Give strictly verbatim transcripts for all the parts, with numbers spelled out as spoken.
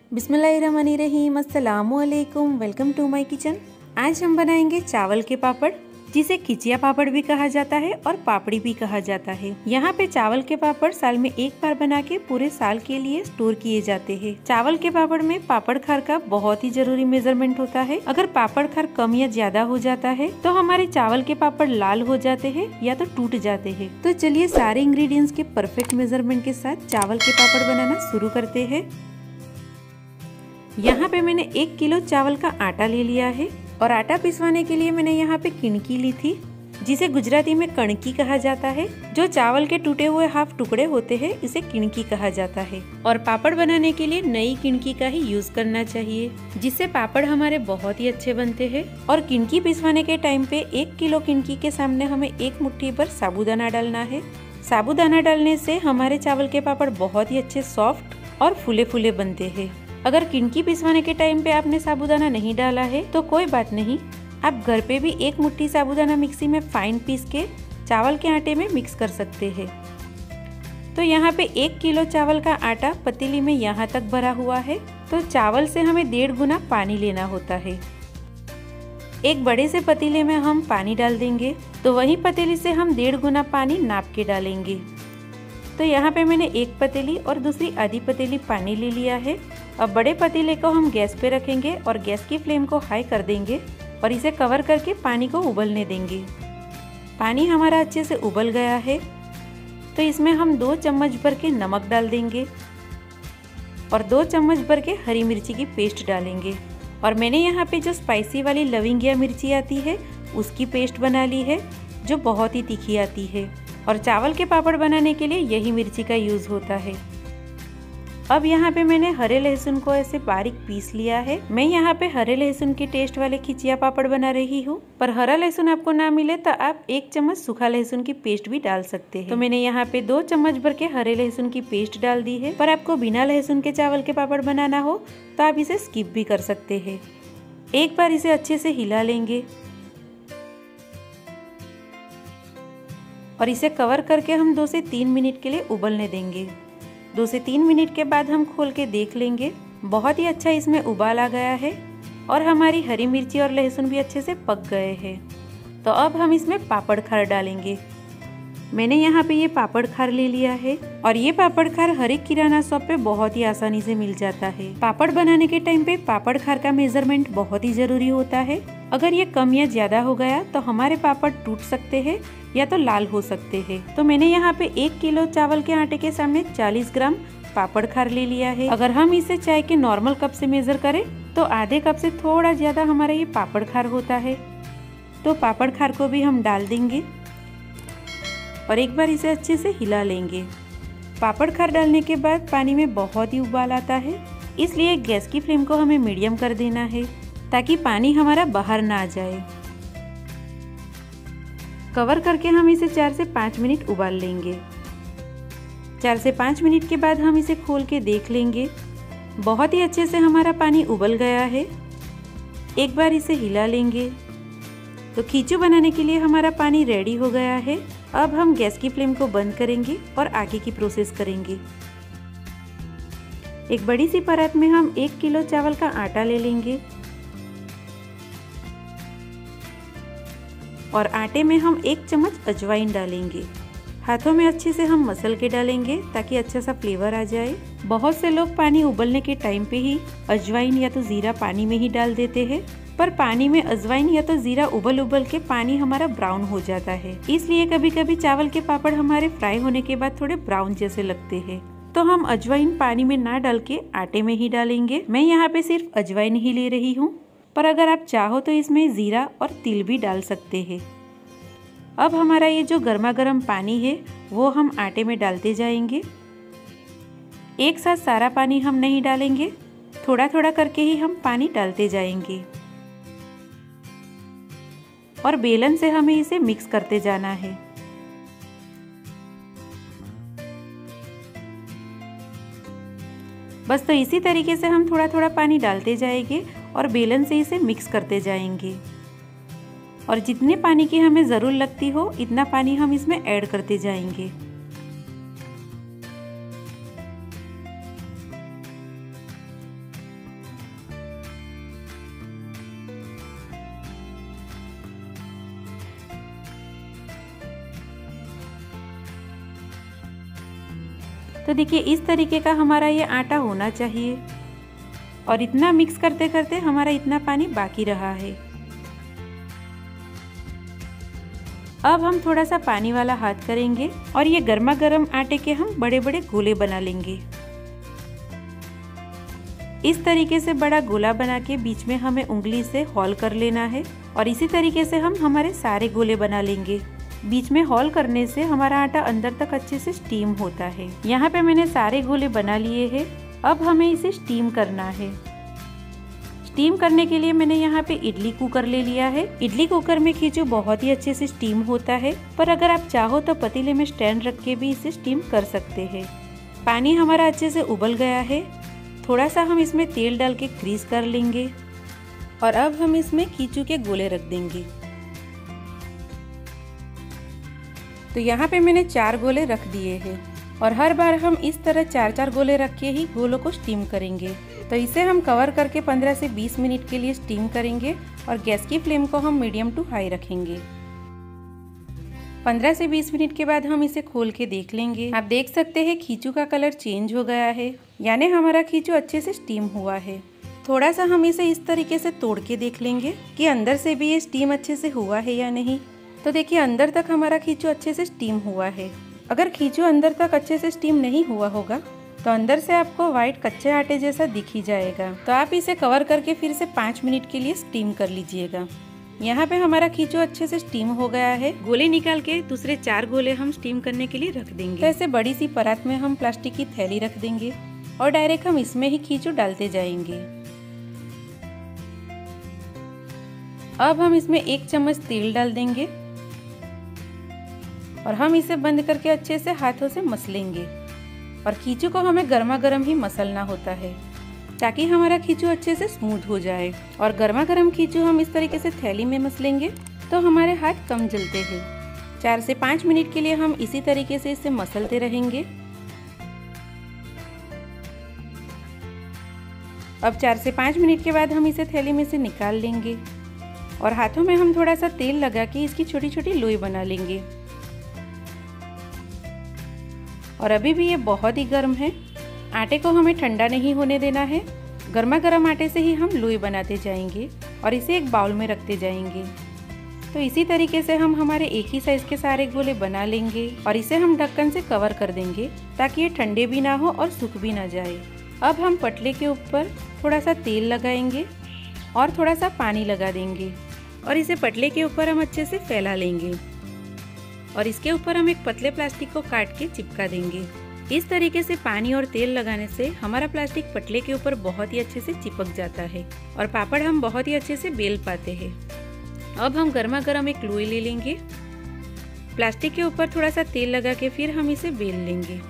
बिस्मिल्लाहिर्रहमानिर्रहीम, अस्सलामुअलैकुम। Welcome to my kitchen. आज हम बनाएंगे चावल के पापड़, जिसे खिचिया पापड़ भी कहा जाता है और पापड़ी भी कहा जाता है। यहाँ पे चावल के पापड़ साल में एक बार बना के पूरे साल के लिए स्टोर किए जाते हैं। चावल के पापड़ में पापड़ खार का बहुत ही जरूरी मेजरमेंट होता है। अगर पापड़ खार कम या ज्यादा हो जाता है तो हमारे चावल के पापड़ लाल हो जाते हैं या तो टूट जाते हैं। तो चलिए सारे इंग्रेडिएंट्स के परफेक्ट मेजरमेंट के साथ चावल के पापड़ बनाना शुरू करते हैं। यहाँ पे मैंने एक किलो चावल का आटा ले लिया है और आटा पिसवाने के लिए मैंने यहाँ पे किणकी ली थी, जिसे गुजराती में कणकी कहा जाता है। जो चावल के टूटे हुए हाफ टुकड़े होते हैं इसे किणकी कहा जाता है। और पापड़ बनाने के लिए नई किणकी का ही यूज करना चाहिए, जिससे पापड़ हमारे बहुत ही अच्छे बनते हैं। और किणकी पिसवाने के टाइम पे एक किलो किणकी के सामने हमें एक मुट्ठी भर साबूदाना डालना है। साबूदाना डालने से हमारे चावल के पापड़ बहुत ही अच्छे सॉफ्ट और फूले फूले बनते हैं। अगर किणकी पिसवाने के टाइम पे आपने साबूदाना नहीं डाला है तो कोई बात नहीं, आप घर पे भी एक मुट्ठी साबूदाना मिक्सी में फाइन पीस के चावल के आटे में मिक्स कर सकते हैं। तो यहाँ पे एक किलो चावल का आटा पतीली में यहाँ तक भरा हुआ है, तो चावल से हमें डेढ़ गुना पानी लेना होता है। एक बड़े से पतीले में हम पानी डाल देंगे, तो वही पतीली से हम डेढ़ गुना पानी नाप के डालेंगे। तो यहाँ पे मैंने एक पतीली और दूसरी आधी पतीली पानी ले लिया है। अब बड़े पतीले को हम गैस पे रखेंगे और गैस की फ्लेम को हाई कर देंगे और इसे कवर करके पानी को उबलने देंगे। पानी हमारा अच्छे से उबल गया है, तो इसमें हम दो चम्मच भर के नमक डाल देंगे और दो चम्मच भर के हरी मिर्ची की पेस्ट डालेंगे। और मैंने यहाँ पे जो स्पाइसी वाली लविंग या मिर्ची आती है उसकी पेस्ट बना ली है, जो बहुत ही तीखी आती है। और चावल के पापड़ बनाने के लिए यही मिर्ची का यूज होता है। अब यहाँ पे मैंने हरे लहसुन को ऐसे बारीक पीस लिया है। मैं यहाँ पे हरे लहसुन के टेस्ट वाले खिचिया पापड़ बना रही हूँ, पर हरा लहसुन आपको ना मिले तो आप एक चम्मच सूखा लहसुन की पेस्ट भी डाल सकते हैं। तो मैंने यहाँ पे दो चम्मच भर के हरे लहसुन की पेस्ट डाल दी है। पर आपको बिना लहसुन के चावल के पापड़ बनाना हो तो आप इसे स्किप भी कर सकते हैं। एक बार इसे अच्छे से हिला लेंगे और इसे कवर करके हम दो से तीन मिनट के लिए उबलने देंगे। दो से तीन मिनट के बाद हम खोल के देख लेंगे, बहुत ही अच्छा इसमें उबाल आ गया है और हमारी हरी मिर्ची और लहसुन भी अच्छे से पक गए हैं। तो अब हम इसमें पापड़ खार डालेंगे। मैंने यहाँ पे ये पापड़ खार ले लिया है और ये पापड़ खार हर एक किराना शॉप पे बहुत ही आसानी से मिल जाता है। पापड़ बनाने के टाइम पे पापड़ खार का मेजरमेंट बहुत ही जरूरी होता है। अगर ये कम या ज्यादा हो गया तो हमारे पापड़ टूट सकते हैं या तो लाल हो सकते हैं। तो मैंने यहाँ पे एक किलो चावल के आटे के सामने चालीस ग्राम पापड़ खार ले लिया है। अगर हम इसे चाय के नॉर्मल कप से मेजर करें तो आधे कप से थोड़ा ज्यादा हमारा ये पापड़ खार होता है। तो पापड़ खार को भी हम डाल देंगे और एक बार इसे अच्छे से हिला लेंगे। पापड़ खार डालने के बाद पानी में बहुत ही उबाल आता है, इसलिए गैस की फ्लेम को हमें मीडियम कर देना है ताकि पानी हमारा बाहर ना आ जाए। कवर करके हम इसे चार से पाँच मिनट उबाल लेंगे। चार से पाँच मिनट के बाद हम इसे खोल के देख लेंगे, बहुत ही अच्छे से हमारा पानी उबल गया है। एक बार इसे हिला लेंगे। तो खींचू बनाने के लिए हमारा पानी रेडी हो गया है। अब हम गैस की फ्लेम को बंद करेंगे और आगे की प्रोसेस करेंगे। एक बड़ी सी परात में हम एक किलो चावल का आटा ले लेंगे और आटे में हम एक चम्मच अजवाइन डालेंगे। हाथों में अच्छे से हम मसल के डालेंगे ताकि अच्छा सा फ्लेवर आ जाए। बहुत से लोग पानी उबलने के टाइम पे ही अजवाइन या तो जीरा पानी में ही डाल देते हैं, पर पानी में अजवाइन या तो जीरा उबल उबल के पानी हमारा ब्राउन हो जाता है। इसलिए कभी कभी चावल के पापड़ हमारे फ्राई होने के बाद थोड़े ब्राउन जैसे लगते हैं। तो हम अजवाइन पानी में ना डाल के आटे में ही डालेंगे। मैं यहाँ पे सिर्फ अजवाइन ही ले रही हूँ, पर अगर आप चाहो तो इसमें जीरा और तिल भी डाल सकते हैं। अब हमारा ये जो गर्मा गर्म पानी है वो हम आटे में डालते जाएंगे। एक साथ सारा पानी हम नहीं डालेंगे, थोड़ा थोड़ा करके ही हम पानी डालते जाएंगे और बेलन से हमें इसे मिक्स करते जाना है। बस तो इसी तरीके से हम थोड़ा थोड़ा पानी डालते जाएंगे और बेलन से इसे मिक्स करते जाएंगे। और जितने पानी की हमें ज़रूरत लगती हो इतना पानी हम इसमें ऐड करते जाएंगे। तो देखिए इस तरीके का हमारा ये आटा होना चाहिए और इतना मिक्स करते करते हमारा इतना पानी बाकी रहा है। अब हम थोड़ा सा पानी वाला हाथ करेंगे और ये गर्मा गर्म आटे के हम बड़े बड़े गोले बना लेंगे। इस तरीके से बड़ा गोला बना के बीच में हमें उंगली से होल कर लेना है और इसी तरीके से हम हमारे सारे गोले बना लेंगे। बीच में होल करने से हमारा आटा अंदर तक अच्छे से स्टीम होता है। यहाँ पे मैंने सारे गोले बना लिए हैं। अब हमें इसे स्टीम करना है। स्टीम करने के लिए मैंने यहाँ पे इडली कुकर ले लिया है। इडली कुकर में खींचो बहुत ही अच्छे से स्टीम होता है, पर अगर आप चाहो तो पतीले में स्टैंड रख के भी इसे स्टीम कर सकते हैं। पानी हमारा अच्छे से उबल गया है। थोड़ा सा हम इसमें तेल डाल के ग्रीस कर लेंगे और अब हम इसमें खींचू के गोले रख देंगे। तो यहाँ पे मैंने चार गोले रख दिए हैं और हर बार हम इस तरह चार चार गोले रख के ही गोलों को स्टीम करेंगे। तो इसे हम कवर करके पंद्रह से बीस मिनट के लिए स्टीम करेंगे और गैस की फ्लेम को हम मीडियम टू हाई रखेंगे। पंद्रह से बीस मिनट के बाद हम इसे खोल के देख लेंगे। आप देख सकते हैं खींचू का कलर चेंज हो गया है, यानी हमारा खींचू अच्छे से स्टीम हुआ है। थोड़ा सा हम इसे इस तरीके से तोड़ के देख लेंगे कि अंदर से भी ये स्टीम अच्छे से हुआ है या नहीं। तो देखिए अंदर तक हमारा खींचू अच्छे से स्टीम हुआ है। अगर खींचू अंदर तक अच्छे से स्टीम नहीं हुआ होगा तो अंदर से आपको व्हाइट कच्चे आटे जैसा दिख ही जाएगा। तो आप इसे कवर करके फिर से पाँच मिनट के लिए स्टीम कर लीजिएगा। यहाँ पे हमारा खींचू अच्छे से स्टीम हो गया है। गोले निकाल के दूसरे चार गोले हम स्टीम करने के लिए रख देंगे। तो ऐसे बड़ी सी परात में हम प्लास्टिक की थैली रख देंगे और डायरेक्ट हम इसमें ही खींचू डालते जाएंगे। अब हम इसमें एक चम्मच तेल डाल देंगे और हम इसे बंद करके अच्छे से हाथों से मसलेंगे। और खींचू को हमें गर्मा गर्म ही मसलना होता है ताकि हमारा खींचू अच्छे से स्मूथ हो जाए। और गर्मा गर्म खींचू हम इस तरीके से थैली में मसलेंगे तो हमारे हाथ कम जलते हैं। चार से पाँच मिनट के लिए हम इसी तरीके से इसे मसलते रहेंगे। अब चार से पाँच मिनट के बाद हम इसे थैली में से निकाल लेंगे और हाथों में हम थोड़ा सा तेल लगा के इसकी छोटी छोटी लोई बना लेंगे। और अभी भी ये बहुत ही गर्म है। आटे को हमें ठंडा नहीं होने देना है। गर्मा गर्म आटे से ही हम लोई बनाते जाएंगे और इसे एक बाउल में रखते जाएंगे। तो इसी तरीके से हम हमारे एक ही साइज के सारे गोले बना लेंगे और इसे हम ढक्कन से कवर कर देंगे ताकि ये ठंडे भी ना हो और सूख भी ना जाए। अब हम पटले के ऊपर थोड़ा सा तेल लगाएंगे और थोड़ा सा पानी लगा देंगे और इसे पटले के ऊपर हम अच्छे से फैला लेंगे और इसके ऊपर हम एक पतले प्लास्टिक को काट के चिपका देंगे। इस तरीके से पानी और तेल लगाने से हमारा प्लास्टिक पटले के ऊपर बहुत ही अच्छे से चिपक जाता है और पापड़ हम बहुत ही अच्छे से बेल पाते हैं। अब हम गर्मा गर्म एक लोई ले लेंगे, प्लास्टिक के ऊपर थोड़ा सा तेल लगा के फिर हम इसे बेल लेंगे।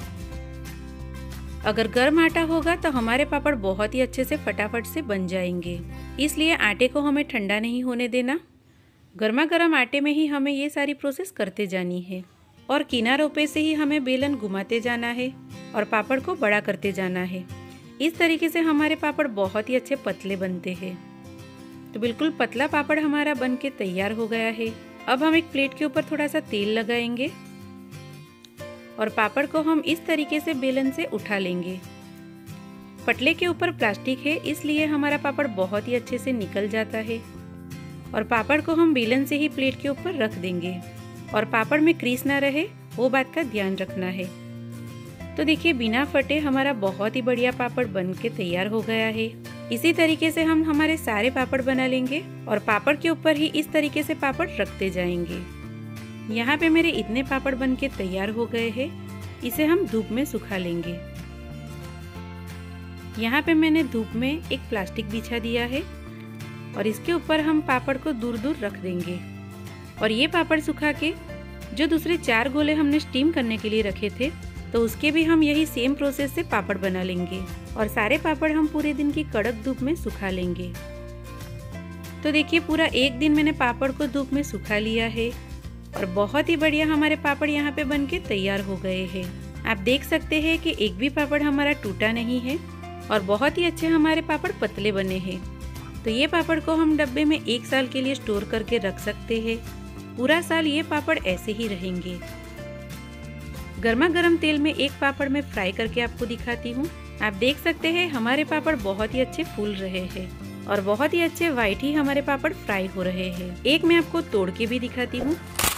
अगर गर्म आटा होगा तो हमारे पापड़ बहुत ही अच्छे से फटाफट से बन जाएंगे। इसलिए आटे को हमें ठंडा नहीं होने देना। गर्मा गर्म आटे में ही हमें ये सारी प्रोसेस करते जानी है और किनारों पे से ही हमें बेलन घुमाते जाना है और पापड़ को बड़ा करते जाना है। इस तरीके से हमारे पापड़ बहुत ही अच्छे पतले बनते हैं। तो बिल्कुल पतला पापड़ हमारा बन के तैयार हो गया है। अब हम एक प्लेट के ऊपर थोड़ा सा तेल लगाएंगे और पापड़ को हम इस तरीके से बेलन से उठा लेंगे। पटले के ऊपर प्लास्टिक है इसलिए हमारा पापड़ बहुत ही अच्छे से निकल जाता है और पापड़ को हम बेलन से ही प्लेट के ऊपर रख देंगे और पापड़ में क्रीस ना रहे वो बात का ध्यान रखना है। तो देखिए बिना फटे हमारा बहुत ही बढ़िया पापड़ बन के तैयार हो गया है। इसी तरीके से हम हमारे सारे पापड़ बना लेंगे और पापड़ के ऊपर ही इस तरीके से पापड़ रखते जाएंगे। यहाँ पे मेरे इतने पापड़ बन के तैयार हो गए हैं। इसे हम धूप में सुखा लेंगे। यहाँ पे मैंने धूप में एक प्लास्टिक बिछा दिया है और इसके ऊपर हम पापड़ को दूर दूर रख देंगे और ये पापड़ सुखा के जो दूसरे चार गोले हमने स्टीम करने के लिए रखे थे तो उसके भी हम यही सेम प्रोसेस से पापड़ बना लेंगे और सारे पापड़ हम पूरे दिन की कड़क धूप में सुखा लेंगे। तो देखिए पूरा एक दिन मैंने पापड़ को धूप में सुखा लिया है और बहुत ही बढ़िया हमारे पापड़ यहाँ पे बन के तैयार हो गए हैं। आप देख सकते हैं कि एक भी पापड़ हमारा टूटा नहीं है और बहुत ही अच्छे हमारे पापड़ पतले बने हैं। तो ये पापड़ को हम डब्बे में एक साल के लिए स्टोर करके रख सकते हैं। पूरा साल ये पापड़ ऐसे ही रहेंगे। गर्मा गर्म तेल में एक पापड़ में फ्राई करके आपको दिखाती हूँ। आप देख सकते हैं हमारे पापड़ बहुत ही अच्छे फूल रहे हैं और बहुत ही अच्छे वाइट ही हमारे पापड़ फ्राई हो रहे हैं। एक मैं आपको तोड़ के भी दिखाती हूँ।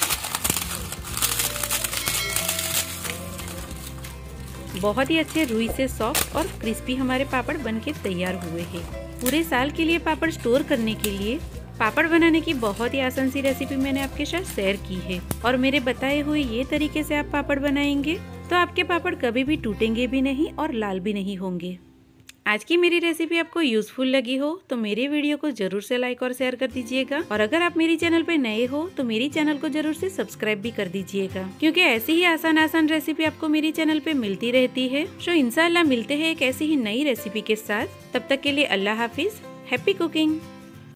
बहुत ही अच्छे रुई से सॉफ्ट और क्रिस्पी हमारे पापड़ बनके तैयार हुए हैं। पूरे साल के लिए पापड़ स्टोर करने के लिए पापड़ बनाने की बहुत ही आसान सी रेसिपी मैंने आपके साथ शेयर की है और मेरे बताए हुए ये तरीके से आप पापड़ बनाएंगे तो आपके पापड़ कभी भी टूटेंगे भी नहीं और लाल भी नहीं होंगे। आज की मेरी रेसिपी आपको यूजफुल लगी हो तो मेरे वीडियो को जरूर से लाइक और शेयर कर दीजिएगा और अगर आप मेरी चैनल पे नए हो तो मेरी चैनल को जरूर से सब्सक्राइब भी कर दीजिएगा, क्योंकि ऐसी ही आसान आसान रेसिपी आपको मेरी चैनल पे मिलती रहती है। सो इंशाल्लाह मिलते हैं एक ऐसी ही नई रेसिपी के साथ। तब तक के लिए अल्लाह हाफिज, हैप्पी कुकिंग।